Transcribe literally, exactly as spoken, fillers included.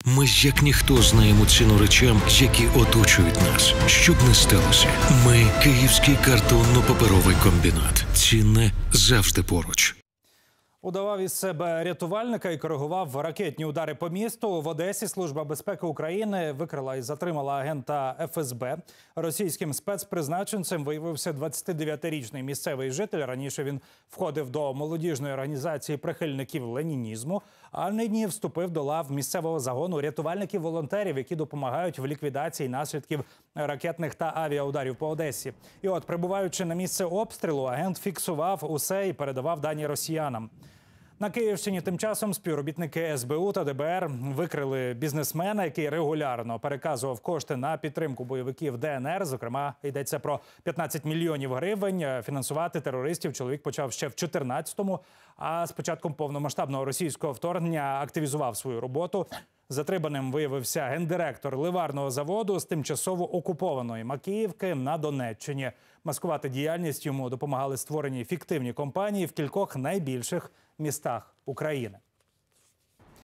Ми як ніхто знаємо ціну речам, які оточують нас. Щоб не сталося, ми – Київський картонно-паперовий комбінат. Цінне завжди поруч. Удавав із себе рятувальника і коригував ракетні удари по місту. В Одесі Служба безпеки України викрила і затримала агента еф ес бе. Російським спецпризначенцем виявився двадцятидев'ятирічний місцевий житель. Раніше він входив до молодіжної організації прихильників ленінізму, а нині вступив до лав місцевого загону рятувальників-волонтерів, які допомагають в ліквідації наслідків ракетних та авіаударів по Одесі. І от, прибуваючи на місце обстрілу, агент фіксував усе і передавав дані росіянам. На Київщині тим часом співробітники ес бе у та де бе ер викрили бізнесмена, який регулярно переказував кошти на підтримку бойовиків де ен ер. Зокрема, йдеться про п'ятнадцять мільйонів гривень. Фінансувати терористів чоловік почав ще в чотирнадцятому, а з початком повномасштабного російського вторгнення активізував свою роботу. Затриманим виявився гендиректор ливарного заводу з тимчасово окупованої Макіївки на Донеччині. Маскувати діяльність йому допомагали створені фіктивні компанії в кількох найбільших містах України.